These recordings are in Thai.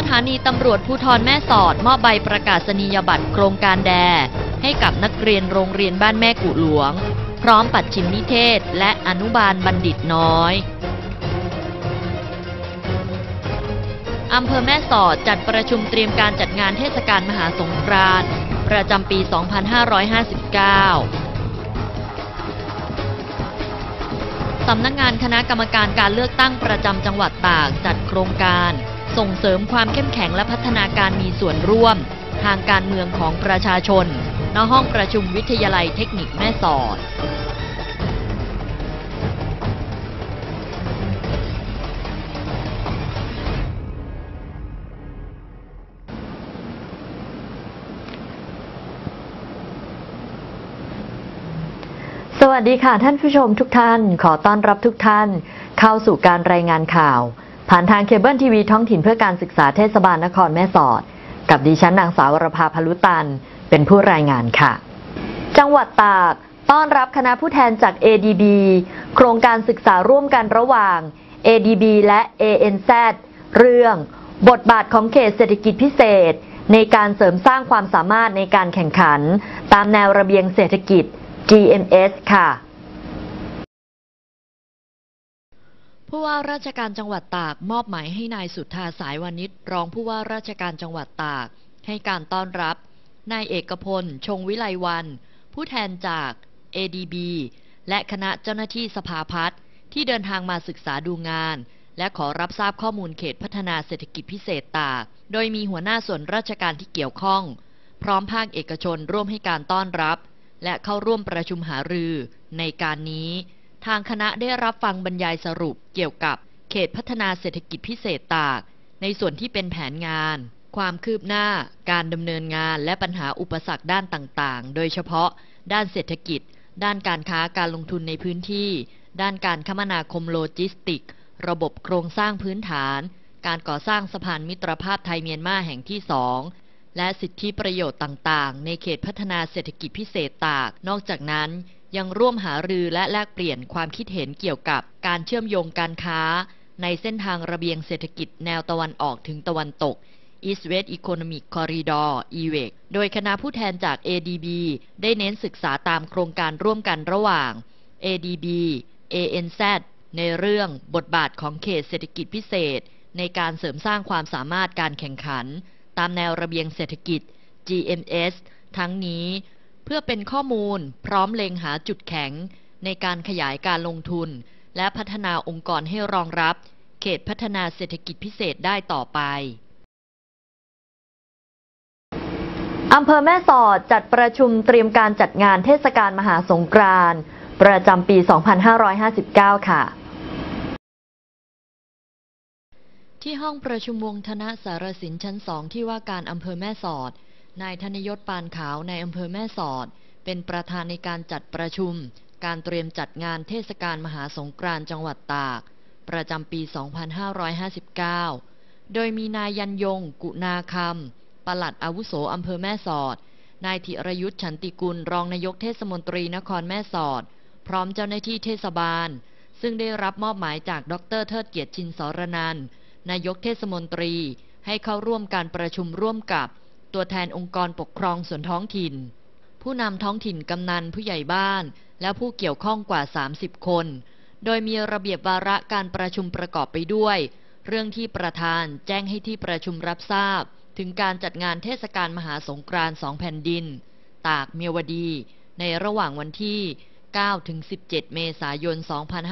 ถานีตำรวจภูธรแม่สอดมอบใบประกาศนียบัตรโครงการแดให้กับนักเรียนโรงเรียนบ้านแม่กุหลวงพร้อมปัดชิมนิเทศและอนุบาลบัณฑิตน้อยอำเภอแม่สอดจัดประชุมเตรียมการจัดงานเทศกาลมหาสงกรานต์ประจำปี 2559สำนักงานคณะกรรมการการเลือกตั้งประจำจังหวัดตากจัดโครงการส่งเสริมความเข้มแข็งและพัฒนาการมีส่วนร่วมทางการเมืองของประชาชนณห้องประชุมวิทยาลัยเทคนิคแม่สอดสวัสดีค่ะท่านผู้ชมทุกท่านขอต้อนรับทุกท่านเข้าสู่การรายงานข่าวผ่านทางเคเบิลทีวีท้องถิ่นเพื่อการศึกษาเทศบาลนครแม่สอดกับดิฉันนางสาววรภา พลุตันเป็นผู้รายงานค่ะจังหวัดตากต้อนรับคณะผู้แทนจาก ADB โครงการศึกษาร่วมกันระหว่าง ADB และ ANZ เรื่องบทบาทของเขตเศรษฐกิจพิเศษในการเสริมสร้างความสามารถในการแข่งขันตามแนวระเบียงเศรษฐกิจGMS ค่ะผู้ว่าราชการจังหวัดตากมอบหมายให้นายสุทธาสายวานิชรองผู้ว่าราชการจังหวัดตากให้การต้อนรับนายเอกพลชงวิไลวรรณผู้แทนจาก ADB และคณะเจ้าหน้าที่สภาพัฒน์ที่เดินทางมาศึกษาดูงานและขอรับทราบข้อมูลเขตพัฒนาเศรษฐกิจพิเศษตากโดยมีหัวหน้าส่วนราชการที่เกี่ยวข้องพร้อมภาคเอกชนร่วมให้การต้อนรับและเข้าร่วมประชุมหารือในการนี้ทางคณะได้รับฟังบรรยายสรุปเกี่ยวกับเขตพัฒนาเศรษฐกิจพิเศษตากในส่วนที่เป็นแผนงานความคืบหน้าการดำเนินงานและปัญหาอุปสรรคด้านต่างๆโดยเฉพาะด้านเศรษฐกิจด้านการค้าการลงทุนในพื้นที่ด้านการคมนาคมโลจิสติกระบบโครงสร้างพื้นฐานการก่อสร้างสะพานมิตรภาพไทยเมียนมาแห่งที่2และสิทธิประโยชน์ต่างๆในเขตพัฒนาเศรษฐกิจพิเศษตากนอกจากนั้นยังร่วมหารือและแลกเปลี่ยนความคิดเห็นเกี่ยวกับการเชื่อมโยงการค้าในเส้นทางระเบียงเศรษฐกิจแนวตะวันออกถึงตะวันตก East West Economic Corridor (EWEC) โดยคณะผู้แทนจาก ADB ได้เน้นศึกษาตามโครงการร่วมกันระหว่าง ADB ANZ ในเรื่องบทบาทของเขตเศรษฐกิจพิเศษในการเสริมสร้างความสามารถการแข่งขันตามแนวระเบียงเศรษฐกิจ GMS ทั้งนี้เพื่อเป็นข้อมูลพร้อมเล็งหาจุดแข็งในการขยายการลงทุนและพัฒนาองค์กรให้รองรับเขตพัฒนาเศรษฐกิจพิเศษได้ต่อไปอำเภอแม่สอดจัดประชุมเตรียมการจัดงานเทศกาลมหาสงกรานต์ประจำปี 2559 ค่ะที่ห้องประชุมวงธนสารสินชั้น 2ที่ว่าการอำเภอแม่สอดนายธนยศปานขาวในอำเภอแม่สอดเป็นประธานในการจัดประชุมการเตรียมจัดงานเทศกาลมหาสงกรานต์จังหวัดตากประจำปี 2559 โดยมีนายยันยงกุณาคำปลัดอาวุโสอำเภอแม่สอดนายธิรยุทธฉันติกุลรองนายกเทศมนตรีนครแม่สอดพร้อมเจ้าหน้าที่เทศบาลซึ่งได้รับมอบหมายจากดร.เทิดเกียรติชินสรนันท์นายกเทศมนตรีให้เข้าร่วมการประชุมร่วมกับตัวแทนองค์กรปกครองส่วนท้องถิ่นผู้นำท้องถิ่นกำนันผู้ใหญ่บ้านและผู้เกี่ยวข้องกว่า30คนโดยมีระเบียบวาระการประชุมประกอบไปด้วยเรื่องที่ประธานแจ้งให้ที่ประชุมรับทราบถึงการจัดงานเทศกาลมหาสงกรานต์2แผ่นดินตากเมียวดีในระหว่างวันที่9-17 เมษายน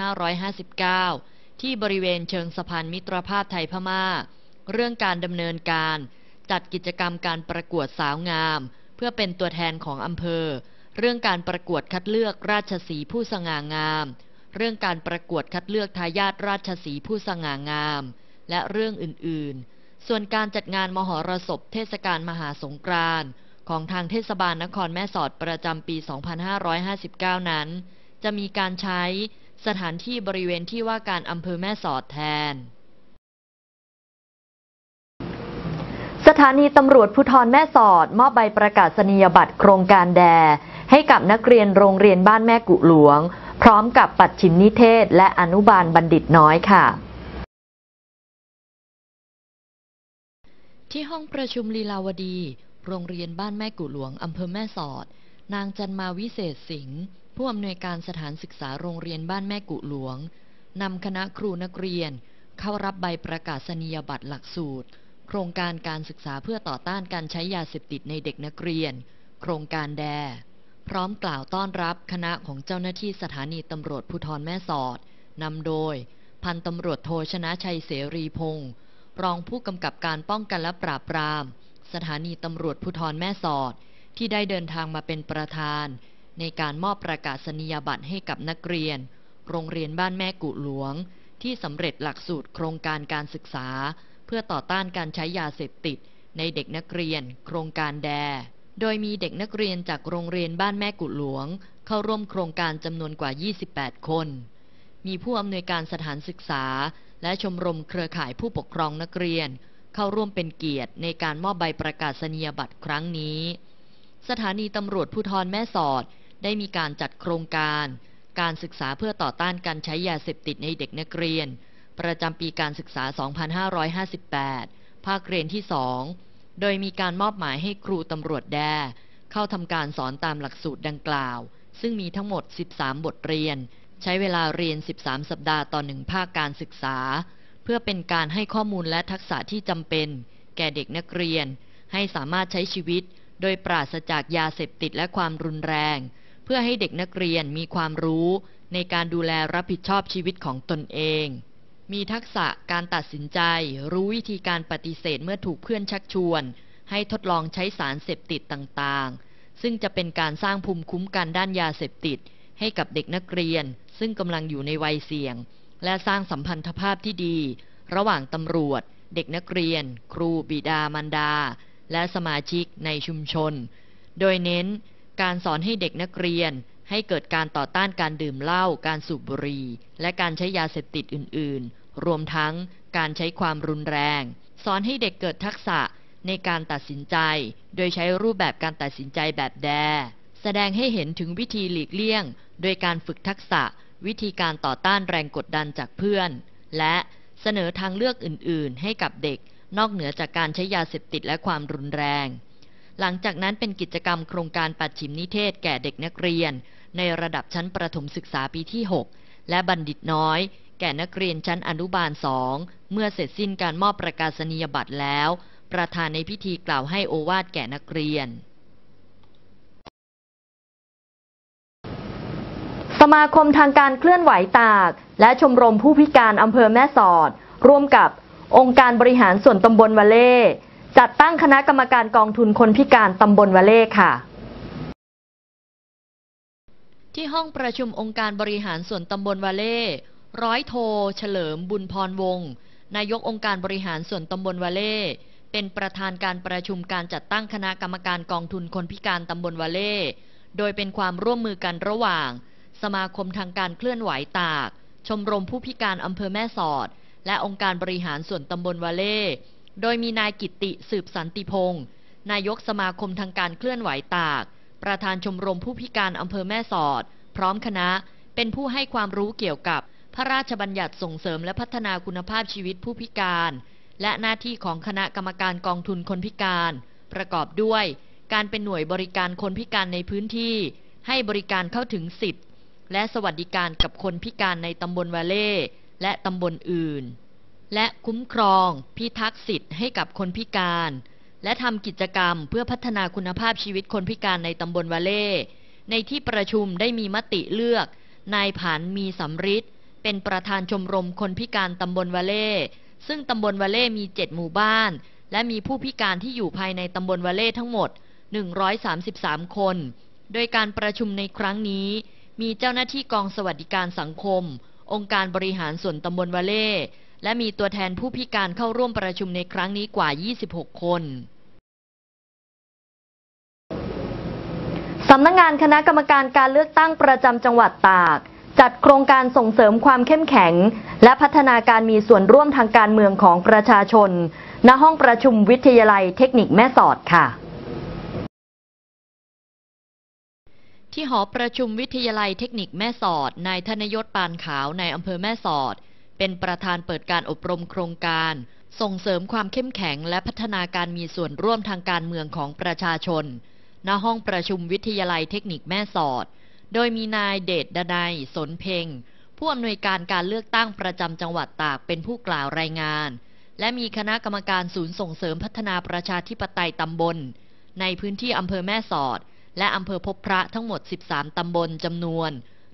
2559ที่บริเวณเชิงสะพานมิตรภาพไทยพม่าเรื่องการดำเนินการจัดกิจกรรมการประกวดสาวงามเพื่อเป็นตัวแทนของอำเภอเรื่องการประกวดคัดเลือกราชสีห์ผู้สง่างามเรื่องการประกวดคัดเลือกทายาทราชสีห์ผู้สง่างามและเรื่องอื่นๆส่วนการจัดงานมหรสพเทศกาลมหาสงกรานต์ของทางเทศบาลนครแม่สอดประจำปี 2559 นั้นจะมีการใช้สถานที่บริเวณที่ว่าการอำเภอแม่สอดแทนสถานีตำรวจภูธรแม่สอดมอบใบประกาศนียบัตรโครงการแดให้กับนักเรียนโรงเรียนบ้านแม่กุหลวงพร้อมกับปัดชิมนิเทศและอนุบาลบัณฑิตน้อยค่ะที่ห้องประชุมลีลาวดี โรงเรียนบ้านแม่กุหลวง อำเภอแม่สอด นางจันมาวิเศษสิงห์ผู้อำนวยการสถานศึกษาโรงเรียนบ้านแม่กุหลวงนำคณะครูนักเรียนเข้ารับใบประกาศนียบัตรหลักสูตรโครงการการศึกษาเพื่อต่อต้านการใช้ยาเสพติดในเด็กนักเรียนโครงการแดพร้อมกล่าวต้อนรับคณะของเจ้าหน้าที่สถานีตำรวจภูธรแม่สอดนำโดยพันตำรวจโทชนะชัยเสรีพงศ์รองผู้กำกับการป้องกันและปราบปรามสถานีตำรวจภูธรแม่สอดที่ได้เดินทางมาเป็นประธานในการมอบประกาศนียบัตรให้กับนักเรียนโรงเรียนบ้านแม่กุหลวงที่สำเร็จหลักสูตรโครงการการศึกษาเพื่อต่อต้านการใช้ยาเสพติดในเด็กนักเรียนโครงการแดโดยมีเด็กนักเรียนจากโรงเรียนบ้านแม่กุหลวงเข้าร่วมโครงการจำนวนกว่า 28 คนมีผู้อำนวยการสถานศึกษาและชมรมเครือข่ายผู้ปกครองนักเรียนเข้าร่วมเป็นเกียรติในการมอบใบประกาศนียบัตรครั้งนี้สถานีตำรวจภูธรแม่สอดได้มีการจัดโครงการการศึกษาเพื่อต่อต้านการใช้ยาเสพติดในเด็กนักเรียนประจำปีการศึกษา 2558 ภาคเรียนที่ 2 โดยมีการมอบหมายให้ครูตำรวจแดเข้าทำการสอนตามหลักสูตรดังกล่าวซึ่งมีทั้งหมด 13 บทเรียนใช้เวลาเรียน 13 สัปดาห์ต่อ 1 ภาคการศึกษาเพื่อเป็นการให้ข้อมูลและทักษะที่จำเป็นแก่เด็กนักเรียนให้สามารถใช้ชีวิตโดยปราศจากยาเสพติดและความรุนแรงเพื่อให้เด็กนักเรียนมีความรู้ในการดูแลรับผิดชอบชีวิตของตนเองมีทักษะการตัดสินใจรู้วิธีการปฏิเสธเมื่อถูกเพื่อนชักชวนให้ทดลองใช้สารเสพติดต่างๆซึ่งจะเป็นการสร้างภูมิคุ้มกันด้านยาเสพติดให้กับเด็กนักเรียนซึ่งกำลังอยู่ในวัยเสี่ยงและสร้างสัมพันธภาพที่ดีระหว่างตำรวจเด็กนักเรียนครูบิดามารดาและสมาชิกในชุมชนโดยเน้นการสอนให้เด็กนักเรียนให้เกิดการต่อต้านการดื่มเหล้าการสูบบุหรี่และการใช้ยาเสพติดอื่นๆรวมทั้งการใช้ความรุนแรงสอนให้เด็กเกิดทักษะในการตัดสินใจโดยใช้รูปแบบการตัดสินใจแบบแดแสดงให้เห็นถึงวิธีหลีกเลี่ยงโดยการฝึกทักษะวิธีการต่อต้านแรงกดดันจากเพื่อนและเสนอทางเลือกอื่นๆให้กับเด็กนอกเหนือจากการใช้ยาเสพติดและความรุนแรงหลังจากนั้นเป็นกิจกรรมโครงการปัดฉิมนิเทศแก่เด็กนักเรียนในระดับชั้นประถมศึกษาปีที่ 6 และบัณฑิตน้อยแก่นักเรียนชั้นอนุบาล 2 เมื่อเสร็จสิ้นการมอบประกาศนียบัตรแล้วประธานในพิธีกล่าวให้โอวาทแก่นักเรียนสมาคมทางการเคลื่อนไหวตากและชมรมผู้พิการอำเภอแม่สอดร่วมกับองค์การบริหารส่วนตำบลวะเล่จัดตั้งคณะกรรมการกองทุนคนพิการตำบลวะเล่ค่ะที่ห้องประชุมองค์การบริหารส่วนตำบลวะเล่ร้อยโทเฉลิมบุญพรวงศ์นายกองค์การบริหารส่วนตำบลวะเล่เป็นประธานการประชุมการจัดตั้งคณะกรรมการกองทุนคนพิการตำบลวะเล่โดยเป็นความร่วมมือกันระหว่างสมาคมทางการเคลื่อนไหวตากชมรมผู้พิการอำเภอแม่สอดและองค์การบริหารส่วนตำบลวะเล่โดยมีนายกิตติสืบสันติพงศ์นายกสมาคมทางการเคลื่อนไหวตากประธานชมรมผู้พิการอำเภอแม่สอดพร้อมคณะเป็นผู้ให้ความรู้เกี่ยวกับพระราชบัญญัติส่งเสริมและพัฒนาคุณภาพชีวิตผู้พิการและหน้าที่ของคณะกรรมการกองทุนคนพิการประกอบด้วยการเป็นหน่วยบริการคนพิการในพื้นที่ให้บริการเข้าถึงสิทธิและสวัสดิการกับคนพิการในตำบลวะเล่และตำบลอื่นและคุ้มครองพิทักษ์สิทธิ์ให้กับคนพิการและทำกิจกรรมเพื่อพัฒนาคุณภาพชีวิตคนพิการในตำบลวะเล่ในที่ประชุมได้มีมติเลือกนายผันมีสำริดเป็นประธานชมรมคนพิการตำบลวะเล่ซึ่งตำบลวะเล่มี7หมู่บ้านและมีผู้พิการที่อยู่ภายในตำบลวะเล่ทั้งหมด133คนโดยการประชุมในครั้งนี้มีเจ้าหน้าที่กองสวัสดิการสังคมองค์การบริหารส่วนตำบลวะเล่และมีตัวแทนผู้พิการเข้าร่วมประชุมในครั้งนี้กว่า26คนสำนักงานคณะกรรมการการเลือกตั้งประจำจังหวัดตากจัดโครงการส่งเสริมความเข้มแข็งและพัฒนาการมีส่วนร่วมทางการเมืองของประชาชนณห้องประชุมวิทยาลัยเทคนิคแม่สอดค่ะที่หอประชุมวิทยาลัยเทคนิคแม่สอดนายธนยศปานขาวในอำเภอแม่สอดเป็นประธานเปิดการอบรมโครงการส่งเสริมความเข้มแข็งและพัฒนาการมีส่วนร่วมทางการเมืองของประชาชนณห้องประชุมวิทยาลัยเทคนิคแม่สอดโดยมีนายเดชดนัยสนเพ็งผู้อำนวยการการเลือกตั้งประจำจังหวัดตากเป็นผู้กล่าวรายงานและมีคณะกรรมการศูนย์ส่งเสริมพัฒนาประชาธิปไตยตำบลในพื้นที่อำเภอแม่สอดและอำเภอพบพระทั้งหมด13ตำบลจำนวน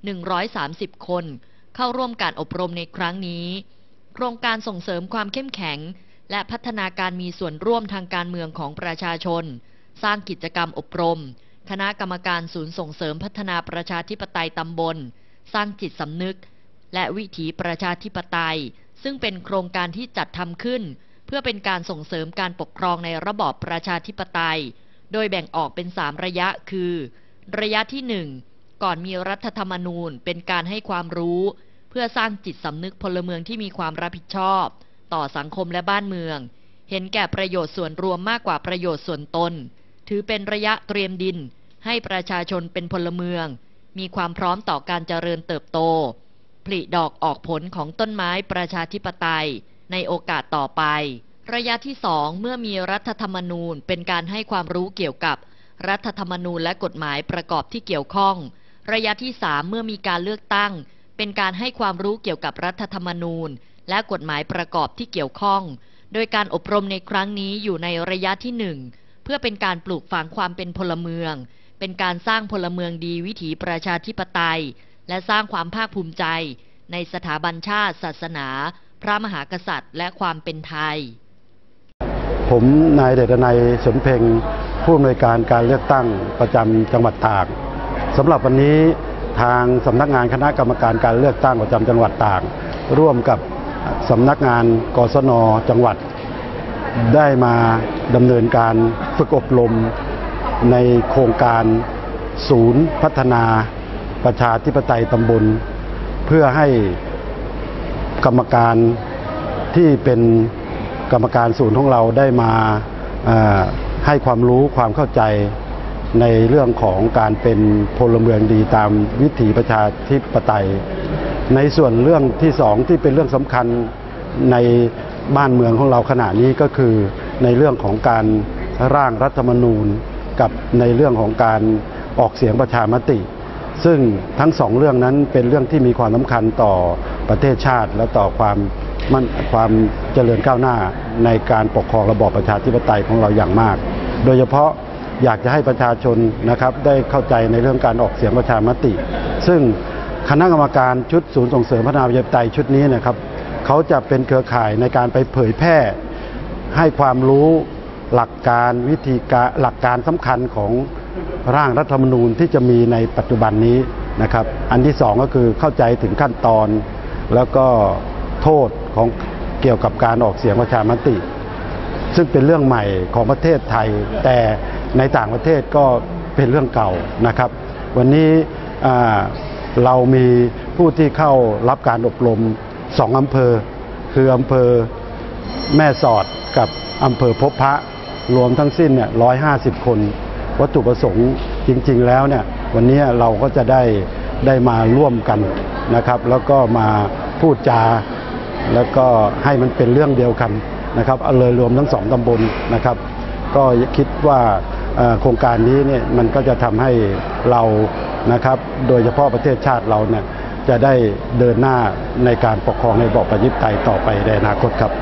130คนเข้าร่วมการอบรมในครั้งนี้โครงการส่งเสริมความเข้มแข็งและพัฒนาการมีส่วนร่วมทางการเมืองของประชาชนสร้างกิจกรรมอบรมคณะกรรมการศูนย์ส่งเสริมพัฒนาประชาธิปไตยตำบลสร้างจิตสำนึกและวิถีประชาธิปไตยซึ่งเป็นโครงการที่จัดทำขึ้นเพื่อเป็นการส่งเสริมการปกครองในระบอบประชาธิปไตยโดยแบ่งออกเป็น3ระยะคือระยะที่1ก่อนมีรัฐธรรมนูญเป็นการให้ความรู้เพื่อสร้างจิตสำนึกพลเมืองที่มีความรับผิดชอบต่อสังคมและบ้านเมืองเห็นแก่ประโยชน์ส่วนรวมมากกว่าประโยชน์ส่วนตนถือเป็นระยะเตรียมดินให้ประชาชนเป็นพลเมืองมีความพร้อมต่อการเจริญเติบโตผลิดอกออกผลของต้นไม้ประชาธิปไตยในโอกาสต่อไประยะที่2เมื่อมีรัฐธรรมนูญเป็นการให้ความรู้เกี่ยวกับรัฐธรรมนูญและกฎหมายประกอบที่เกี่ยวข้องระยะที่3เมื่อมีการเลือกตั้งเป็นการให้ความรู้เกี่ยวกับรัฐธรรมนูญและกฎหมายประกอบที่เกี่ยวข้องโดยการอบรมในครั้งนี้อยู่ในระยะที่1เพื่อเป็นการปลูกฝังความเป็นพลเมืองเป็นการสร้างพลเมืองดีวิถีประชาธิปไตยและสร้างความภาคภูมิใจในสถาบันชาติศาสนาพระมหากษัตริย์และความเป็นไทยผมนายเดชนัยสนเพ็งผู้อำนวยการการเลือกตั้งประจำจังหวัดตากสำหรับวันนี้ทางสำนักงานคณะกรรมการการเลือกตั้งประจำจังหวัดตากร่วมกับสำนักงานกศน.จังหวัดได้มาดำเนินการฝึกอบรมในโครงการศูนย์พัฒนาประชาธิปไตยตำบลเพื่อให้กรรมการที่เป็นกรรมการศูนย์ของเราได้มาให้ความรู้ความเข้าใจในเรื่องของการเป็นพลเมืองดีตามวิถีประชาธิปไตยในส่วนเรื่องที่2ที่เป็นเรื่องสำคัญในบ้านเมืองของเราขณะนี้ก็คือในเรื่องของการร่างรัฐธรรมนูญกับในเรื่องของการออกเสียงประชามติซึ่งทั้ง2เรื่องนั้นเป็นเรื่องที่มีความสำคัญต่อประเทศชาติและต่อความเจริญก้าวหน้าในการปกครองระบอบประชาธิปไตยของเราอย่างมากโดยเฉพาะอยากจะให้ประชาชนนะครับได้เข้าใจในเรื่องการออกเสียงประชามติซึ่งคณะกรรมการชุดศูนย์ส่งเสริมพัฒนาประชาธิปไตยชุดนี้นะครับเขาจะเป็นเครือข่ายในการไปเผยแพร่ให้ความรู้หลักการวิธีการหลักการสำคัญของร่างรัฐธรรมนูญที่จะมีในปัจจุบันนี้นะครับอันที่2ก็คือเข้าใจถึงขั้นตอนแล้วก็โทษของเกี่ยวกับการออกเสียงประชามติซึ่งเป็นเรื่องใหม่ของประเทศไทยแต่ในต่างประเทศก็เป็นเรื่องเก่านะครับวันนี้เรามีผู้ที่เข้ารับการอบรม2อำเภอคืออำเภอแม่สอดกับอำเภอพบพระรวมทั้งสิ้นเนี่ย150คนวัตถุประสงค์จริงๆแล้วเนี่ยวันนี้เราก็จะได้มาร่วมกันนะครับแล้วก็มาพูดจาแล้วก็ให้มันเป็นเรื่องเดียวกันนะครับเอาเลยรวมทั้ง2ตำบลนะครับก็คิดว่าโครงการนี้เนี่ยมันก็จะทำให้เรานะครับโดยเฉพาะประเทศชาติเราเนี่ยจะได้เดินหน้าในการปกครองในระบอบประชาธิปไตยต่อไปในอนาคตครับ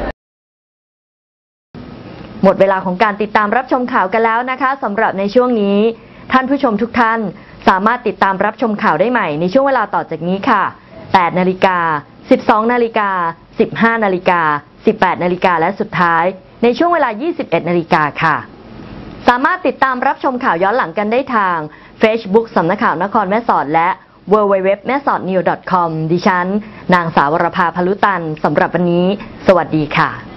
หมดเวลาของการติดตามรับชมข่าวกันแล้วนะคะสำหรับในช่วงนี้ท่านผู้ชมทุกท่านสามารถติดตามรับชมข่าวได้ใหม่ในช่วงเวลาต่อจากนี้ค่ะ 8 นาฬิกา 12 นาฬิกา 15 นาฬิกา 18 นาฬิกาและสุดท้ายในช่วงเวลา 21 นาฬิกาค่ะสามารถติดตามรับชมข่าวย้อนหลังกันได้ทาง Facebook สำนักข่าวนครแม่สอดและ www.mesotnews.com ดิฉันนางสาวรภา พลุตันสำหรับวันนี้สวัสดีค่ะ